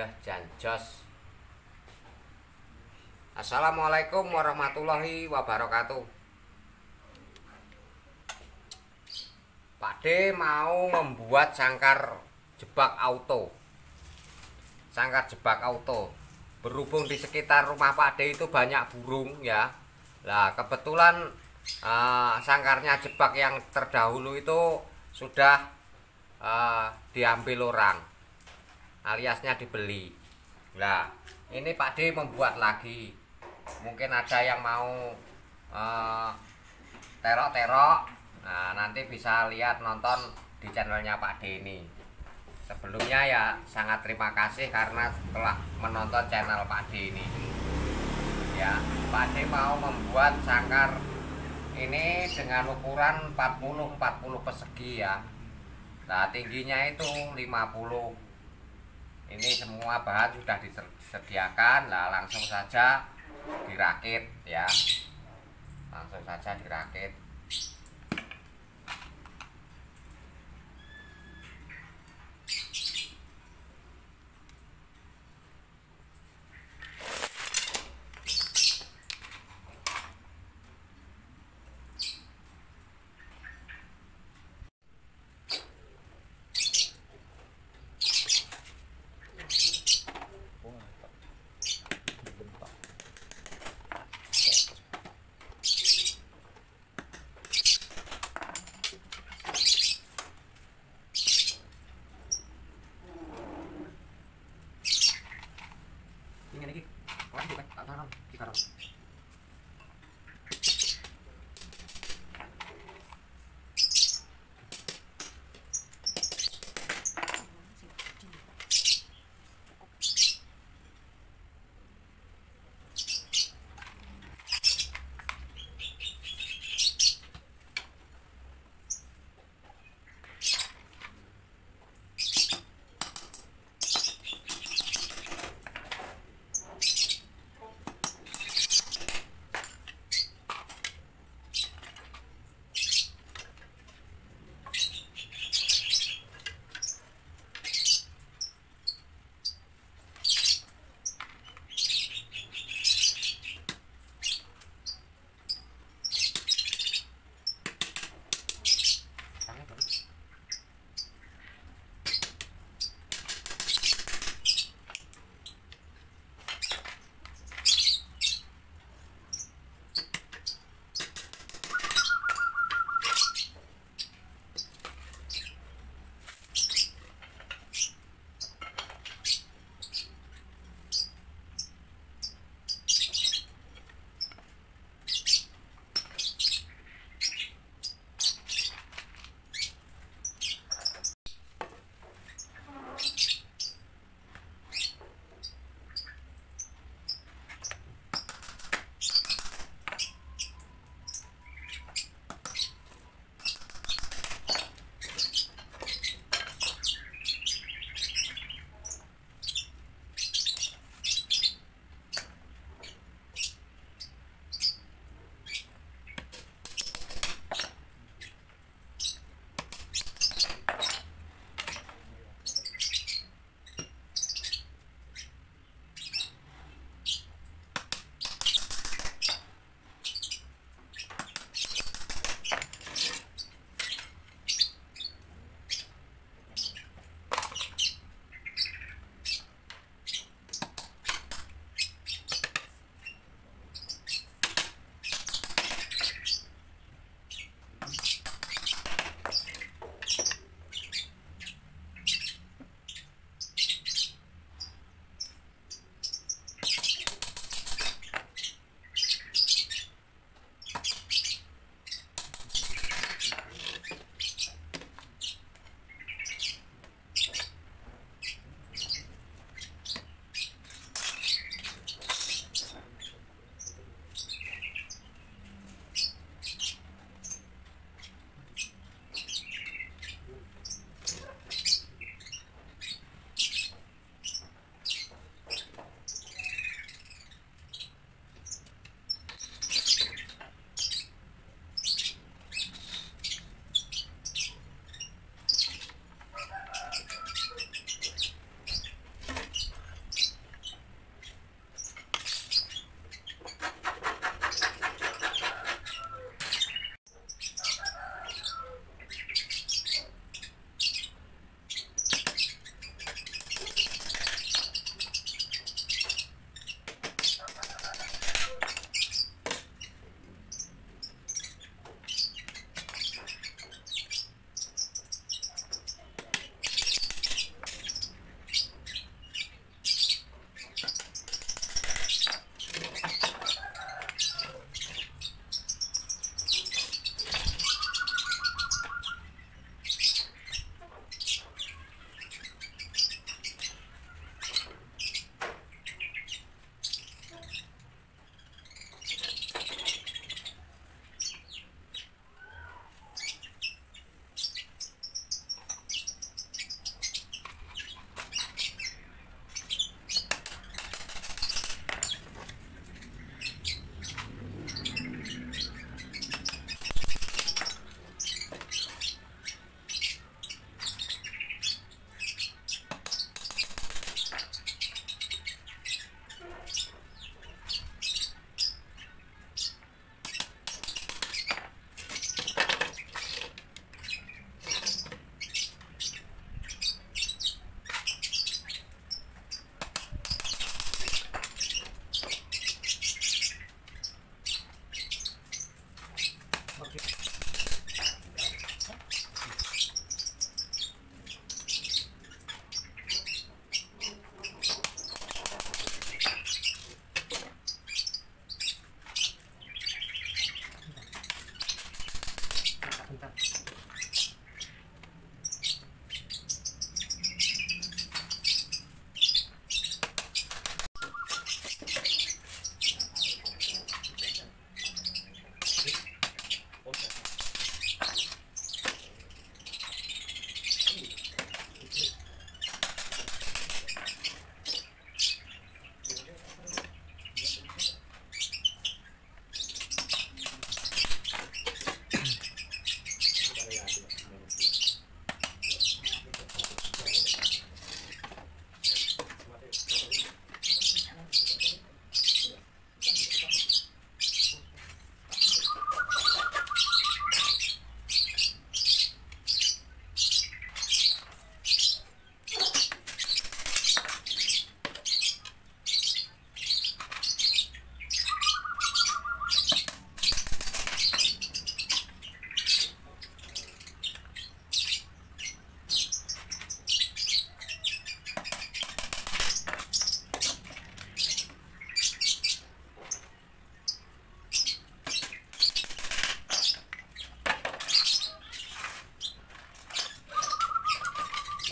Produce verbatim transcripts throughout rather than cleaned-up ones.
Ayo jan jos. Assalamualaikum warahmatullahi wabarakatuh. Pak D mau membuat sangkar jebak auto. Sangkar jebak auto. Berhubung di sekitar rumah Pak D itu banyak burung ya. Nah, kebetulan uh, sangkarnya jebak yang terdahulu itu sudah uh, diambil orang, aliasnya dibeli. Nah, ini Pak D membuat lagi. Mungkin ada yang mau uh, terok-terok. Nah, nanti bisa lihat nonton di channelnya Pak D ini. Sebelumnya ya sangat terima kasih karena telah menonton channel Pak D ini. Ya, Pak D mau membuat sangkar ini dengan ukuran empat puluh empat puluh persegi ya. Nah, tingginya itu lima puluh. Ini semua bahan sudah disediakan. Nah, langsung saja dirakit ya. Langsung saja dirakit.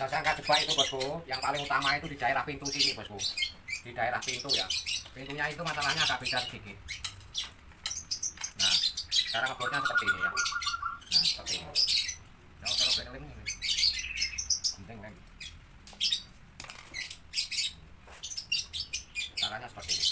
sangkar jebak itu bosku, yang paling utama itu di daerah pintu sini bosku, di daerah pintu ya. Pintunya itu masalahnya agak beda sedikit. Nah, cara ngebornya seperti ini ya. Nah, seperti ini. Nah, kalau bekeling ini, penting kan? Caranya seperti ini.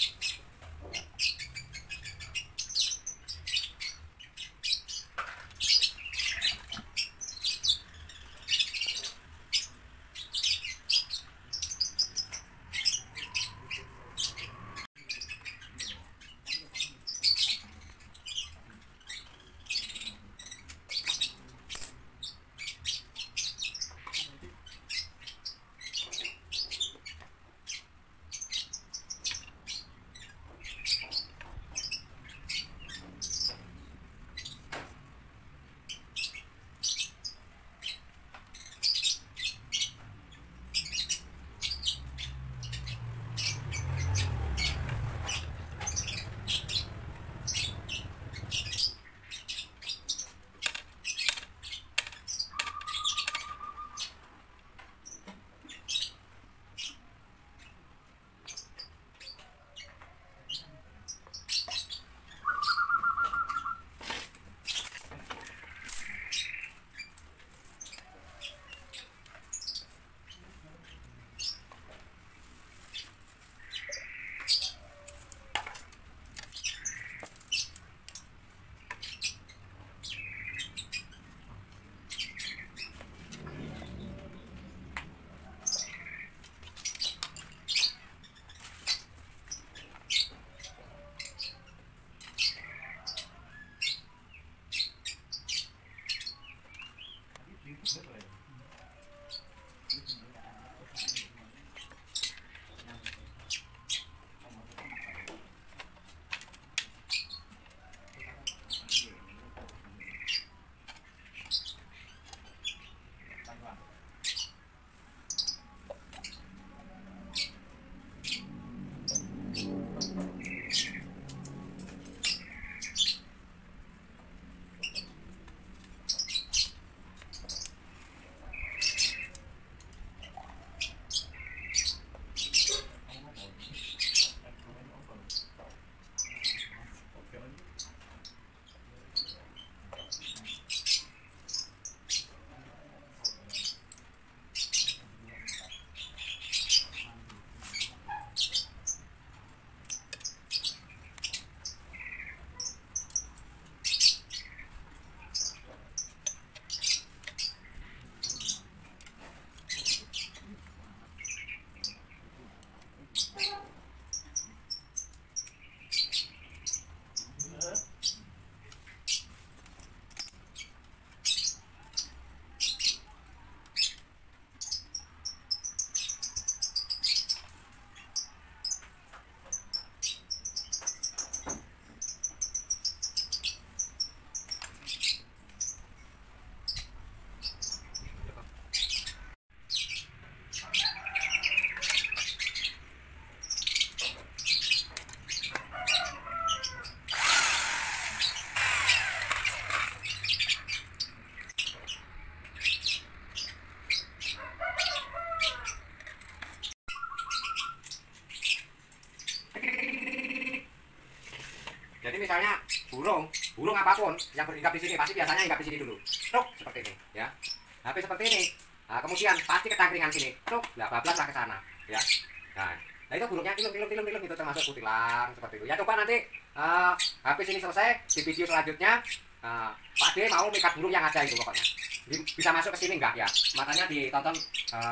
Jadi misalnya burung, burung apapun yang berhinggap di sini pasti biasanya hinggap di sini dulu. Truk seperti ini, ya. H P seperti ini. Nah, kemudian pasti ketangkringan sini. Truk, lah bablaslah ke sana, ya. Nah, nah itu burungnya tilum tilum tilum tilum itu termasuk kutilang seperti itu. Ya coba nanti uh, H P sini selesai di video selanjutnya uh, Pak D mau mikat burung yang ada itu pokoknya. Bisa masuk ke sini enggak ya? Makanya ditonton uh,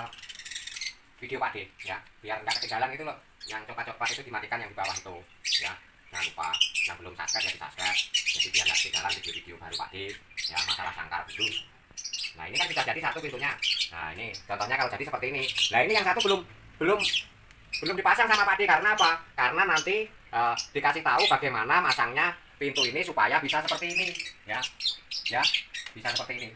video Pak D ya, biar enggak ketinggalan itu loh. Yang coklat-coklat itu dimatikan yang di bawah itu, ya. Jangan lupa yang belum subscribe ya di subscribe, jadi biar nggak ketinggalan video-video baru Pak D ya, masalah sangkar dulu. Nah ini kan sudah jadi satu pintunya. Nah ini contohnya kalau jadi seperti ini. Nah ini yang satu belum belum belum dipasang sama Pak D karena apa? Karena nanti uh, dikasih tahu bagaimana masangnya pintu ini supaya bisa seperti ini ya, ya bisa seperti ini.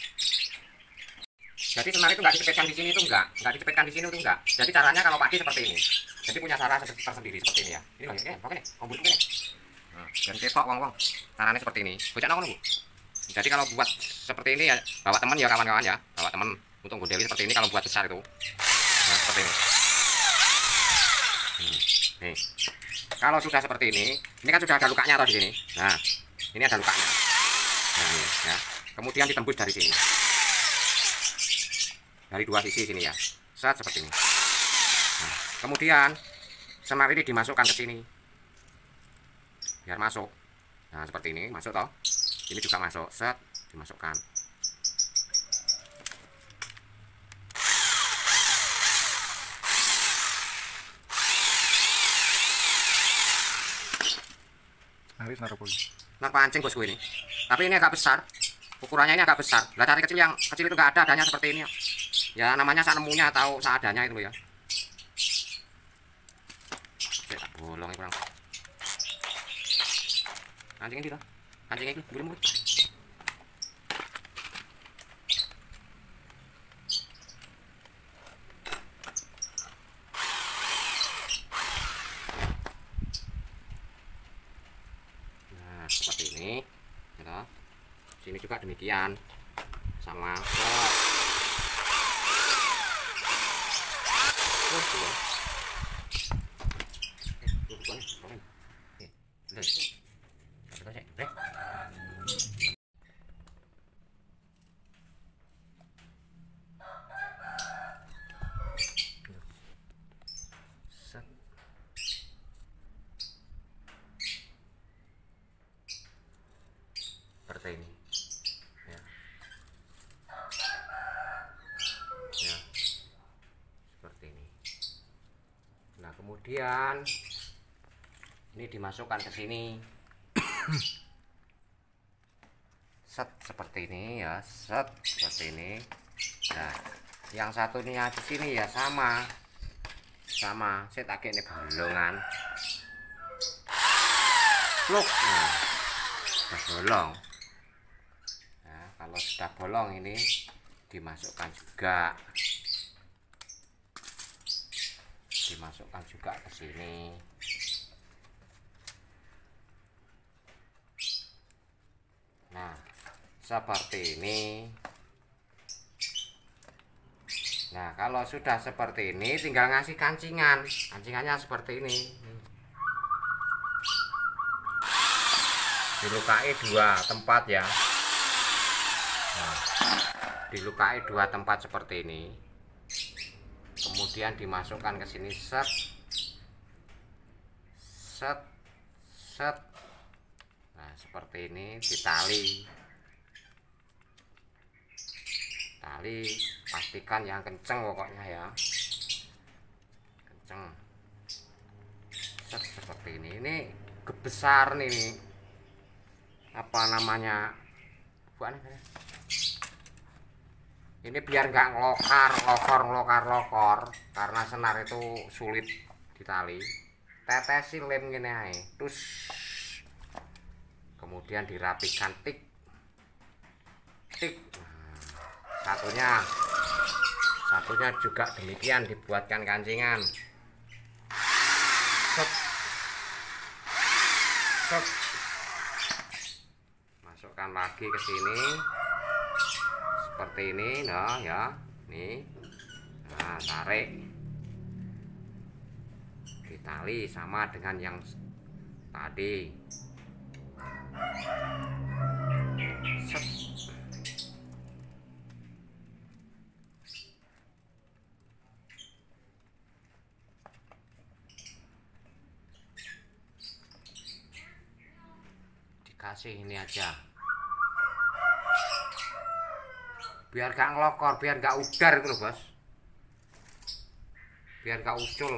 Jadi senar itu nggak dicepetkan di sini itu enggak, nggak dicepetkan di sini itu enggak. Jadi caranya kalau Pak D seperti ini. Jadi punya cara tersendiri seperti ini ya. Ini loh ini, pokoknya ombur ini. Nah, dan ketok wong-wong. Caranya seperti ini. Bocah nongol Bu. Jadi kalau buat seperti ini ya bawa teman ya kawan-kawan ya, bawa teman Untuk gondeli seperti ini kalau buat besar itu. Nah, seperti ini. Hmm, nih. Kalau sudah seperti ini, ini kan sudah ada lukanya atau di sini. Nah, ini ada lukanya. Nah, ini, ya. Kemudian ditembus dari sini. Dari dua sisi sini ya. Set seperti ini. Nah, kemudian senar ini dimasukkan ke sini. Biar masuk. Nah, seperti ini, masuk toh. Ini juga masuk, set dimasukkan. Nar pancing bosku ini. Tapi ini agak besar. Ukurannya ini agak besar. Lah cari kecil yang kecil itu enggak ada, adanya seperti ini. Ya namanya sanemunya atau seadanya itu ya. Oke, tak bolong kurang. Kancing ini toh. Kancing ini belum. Seperti ini ya. Sini juga demikian sama oh, seperti ini ya. Ya, seperti ini. Nah kemudian ini dimasukkan ke sini. Set seperti ini ya, set seperti ini. Nah yang satunya di sini ya sama sama saya tak ini bolongan pluk. Nah, bolong. Kalau sudah bolong ini dimasukkan juga, dimasukkan juga ke sini. Nah, seperti ini. Nah, kalau sudah seperti ini, tinggal ngasih kancingan. Kancingannya seperti ini. Dilukai dua tempat ya. Nah, dilukai dua tempat seperti ini, kemudian dimasukkan ke sini, set set set. Nah seperti ini, ditali tali, pastikan yang kenceng pokoknya ya, kenceng. Set seperti ini. Ini besar nih, apa namanya bukan ini, biar nggak ngelokar lokor ngelokar lokor, karena senar itu sulit ditali. Tetesin lem gini aja, terus kemudian dirapikan tik tik. Nah, satunya satunya juga demikian, dibuatkan kancingan. Set set, masukkan lagi ke sini seperti ini. Nah ya, nih, nah tarik, ditali sama dengan yang tadi. Set. Dikasih ini aja, biar gak ngelokor, biar gak udar gitu loh bos, biar gak ucul.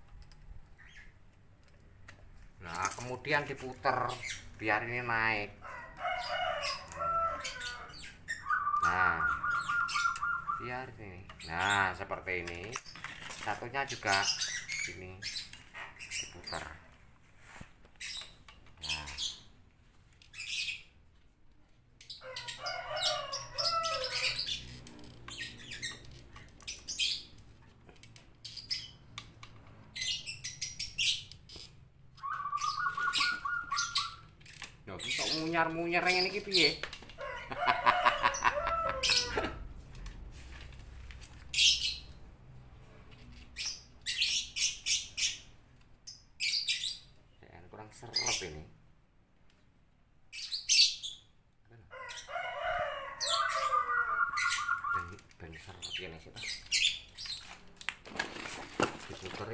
Nah kemudian diputer biar ini naik. Nah biar ini, nah seperti ini. Satunya juga ini diputer. Nah kok munyar-munyar yang ini piye?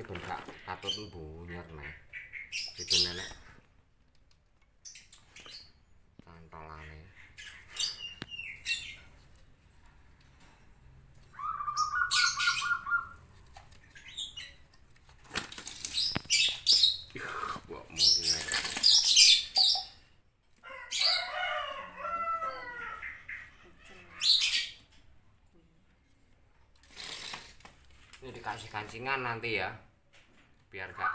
gak katut bunyer nih itu nenek cantolane. Buat mungkin ini dikasih kancingan nanti ya, biar gak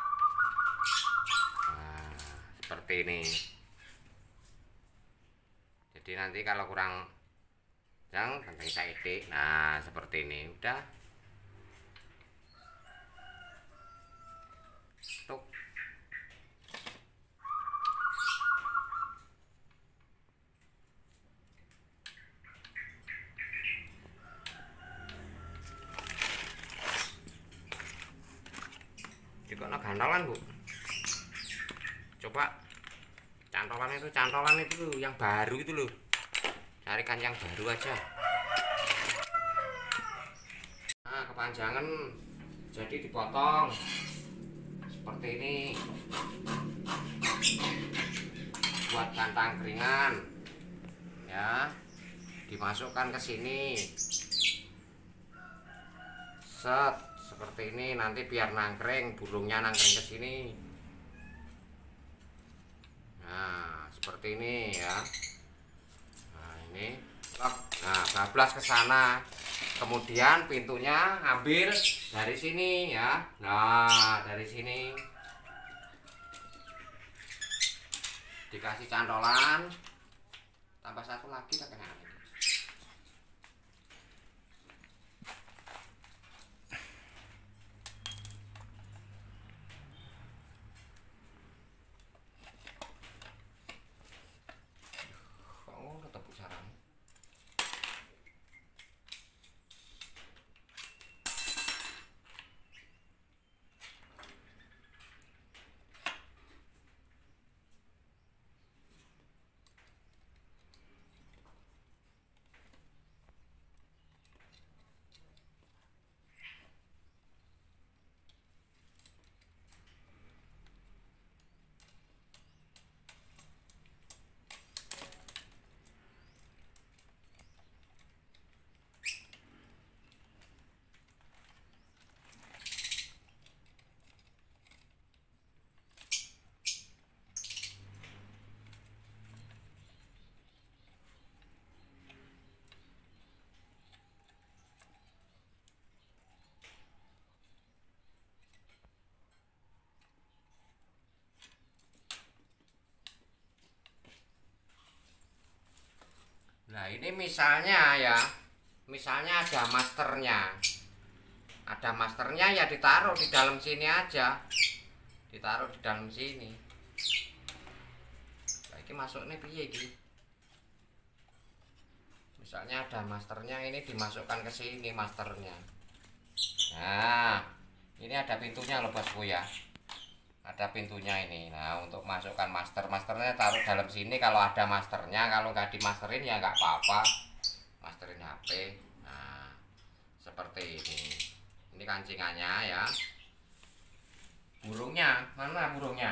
nah, seperti ini. Jadi nanti kalau kurang yang nanti saya edit. Nah seperti ini udah tuk. Juga no gantolan bu, coba cantolan itu cantolan itu loh, yang baru itu loh, carikan yang baru aja. Nah kepanjangan jadi dipotong seperti ini buat kantang keringan ya, dimasukkan ke sini set seperti ini, nanti biar nangkring, burungnya nangkring ke sini. Nah seperti ini ya. Nah ini nah bablas ke sana, kemudian pintunya ambil dari sini ya. Nah dari sini dikasih cantolan, tambah satu lagi tak kena. Nah ini misalnya ya, misalnya ada masternya, ada masternya ya ditaruh di dalam sini aja, ditaruh di dalam sini. Nah, ini masuknya piye gitu. Misalnya ada masternya, ini dimasukkan ke sini masternya. Nah ini ada pintunya loh bosku ya, ada pintunya ini. Nah untuk masukkan master, masternya taruh dalam sini kalau ada masternya. Kalau nggak dimasterin ya nggak apa-apa, masterin H P. Nah seperti ini. Ini kancingannya ya. Burungnya mana burungnya?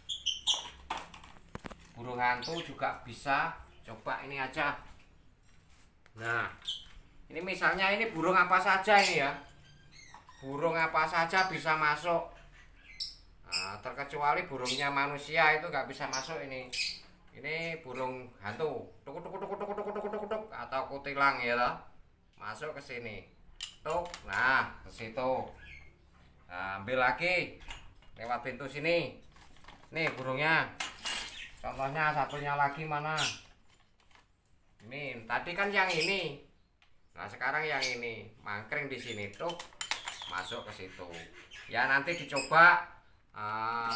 Burung hantu juga bisa, coba ini aja. Nah ini misalnya ini burung apa saja ini ya, burung apa saja bisa masuk. Nah, terkecuali burungnya manusia itu nggak bisa masuk ini. Ini burung hantu, tuk tuk tuk tuk tuk tuk tuk tuk atau kutilang ya loh. Masuk ke sini. Tuk. Nah, ke situ. Nah, ambil lagi lewat pintu sini. Nih burungnya. Contohnya satunya lagi mana? Ini tadi kan yang ini. Nah, sekarang yang ini. Mangkring di sini tuh. Masuk ke situ. Ya nanti dicoba Uh,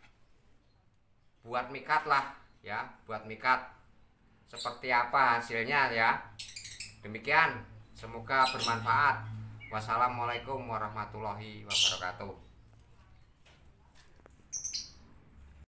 buat mikat lah ya, buat mikat seperti apa hasilnya ya. Demikian, semoga bermanfaat. Wassalamualaikum warahmatullahi wabarakatuh.